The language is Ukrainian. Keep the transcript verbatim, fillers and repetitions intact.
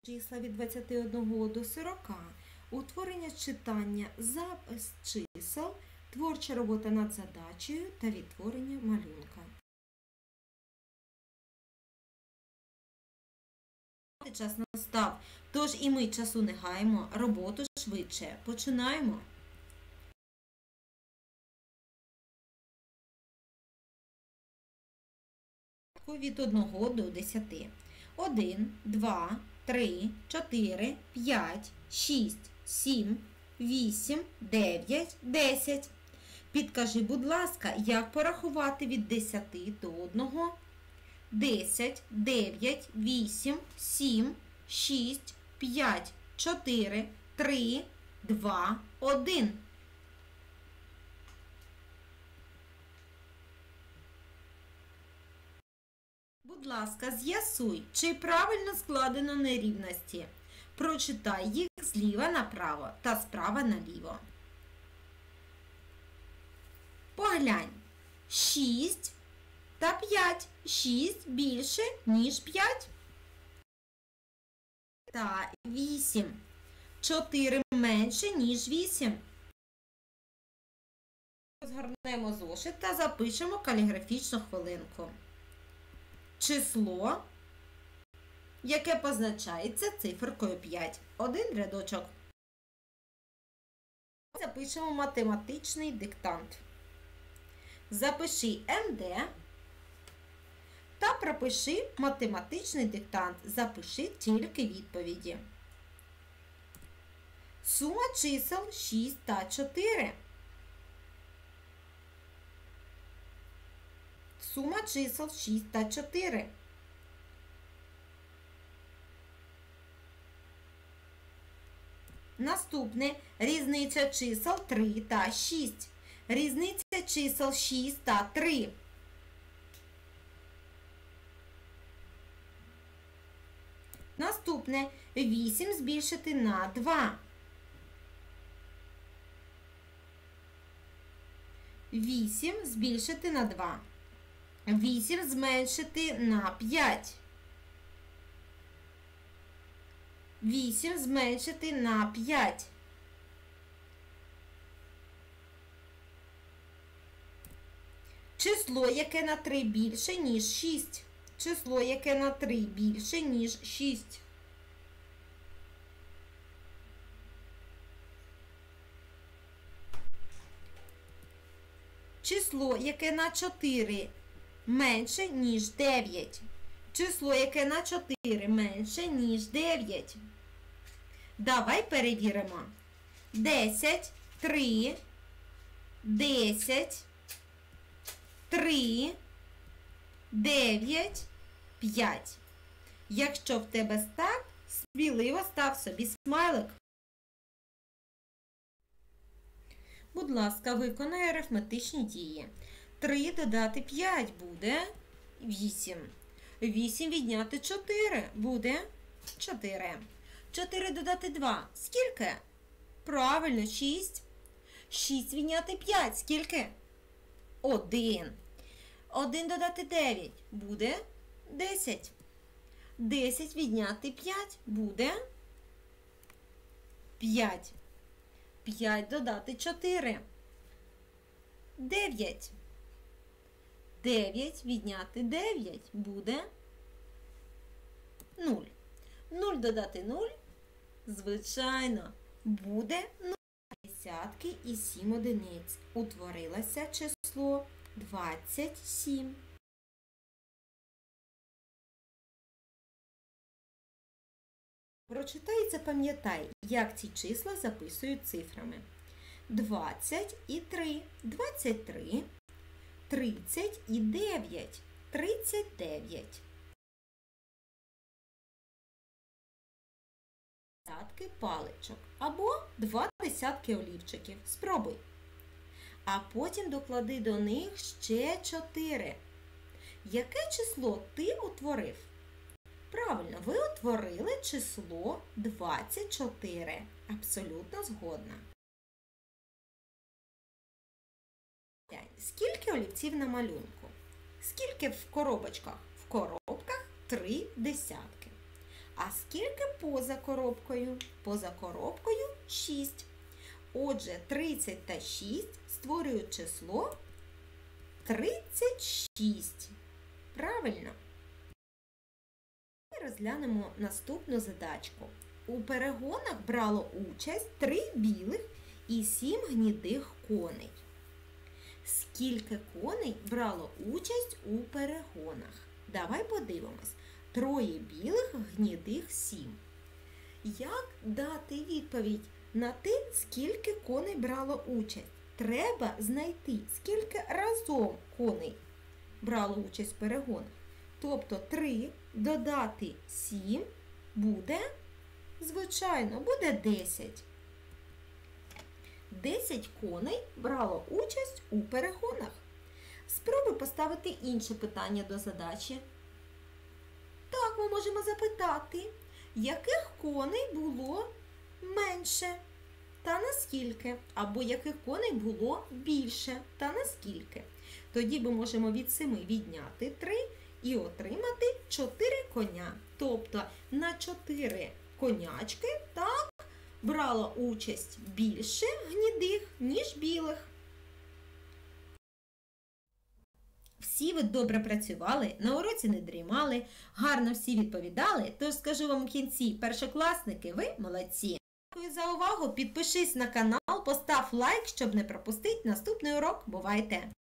Числа від двадцяти одного до сорока, утворення читання, запис чисел, творча робота над задачею та відтворення малюнка. Час настав, тож і ми часу не гаємо, роботу швидше. Починаємо. Від одного до десяти. один, два, три, чотири, п'ять, шість, сім, вісім, дев'ять, десять. Підкажи, будь ласка, як порахувати від десяти до одного? десять, дев'ять, вісім, сім, шість, п'ять, чотири, три, два, один. Будь ласка, з'ясуй, чи правильно складено нерівності. Прочитай їх зліва направо та справа наліво. Поглянь. шість та п'ять. шість більше, ніж п'ять. Та вісім. чотири менше, ніж вісім. Розгорнемо зошит та запишемо каліграфічну хвилинку. Число, яке позначається циферкою п'ять. Один рядочок. Запишемо математичний диктант. Запиши ем де та пропиши математичний диктант. Запиши тільки відповіді. Сума чисел шість та чотири. Сума чисел шість та чотири. Наступне різниця чисел три та шість. Різниця чисел шість та три. Наступне вісім збільшити на два. вісім збільшити на два. вісім зменшити на п'ять. вісім зменшити на п'ять. Число, яке на три більше, ніж шість. Число, яке на три більше, ніж шість. Число, яке на чотири менше, ніж дев'ять. Число, яке на чотири менше, ніж дев'ять. Давай перевіримо. десять, три, десять, три, дев'ять, п'ять. Якщо в тебе так, сміливо став собі смайлик. Будь ласка, виконай арифметичні дії. три додати п'ять буде вісім. вісім відняти чотири буде чотири. чотири додати два. Скільки? Правильно, шість. шість відняти п'ять. Скільки? один. один додати дев'ять буде десять. десять відняти п'ять буде п'ять. п'ять додати чотири. дев'ять. дев'ять відняти дев'ять буде нуль. нуль додати нуль, звичайно, буде нуль. Десятки і сім одиниць. Утворилося число двадцять сім. Прочитай і запам'ятай, як ці числа записують цифрами. двадцять і три. двадцять три. тридцять і дев'ять. тридцять дев'ять. Десятки паличок або два десятки олівчиків. Спробуй. А потім доклади до них ще чотири. Яке число ти утворив? Правильно, ви утворили число двадцять чотири. Абсолютно згодна. Скільки олівців на малюнку? Скільки в коробочках? В коробках три десятки. А скільки поза коробкою? Поза коробкою шість. Отже, тридцять та шість створюють число тридцять шість. Правильно. Розглянемо наступну задачку. У перегонах брало участь три білих і сім гнідих коней. Скільки коней брало участь у перегонах? Давай подивимось. Троє білих, гнідих сім. Як дати відповідь на те, скільки коней брало участь? Треба знайти, скільки разом коней брало участь в перегонах. Тобто три додати сім буде, звичайно, буде десять. десять коней брало участь у перегонах. Спробуй поставити інше питання до задачі. Так, ми можемо запитати, яких коней було менше та наскільки, або яких коней було більше та наскільки. Тоді ми можемо від семи відняти три і отримати чотири коня. Тобто на чотири конячки так брало участь більше гнідих, ніж білих. Всі ви добре працювали, на уроці не дрімали, гарно всі відповідали, тож скажу вам в кінці, першокласники, ви молодці. Дякую за увагу, підпишись на канал, постав лайк, щоб не пропустити наступний урок. Бувайте!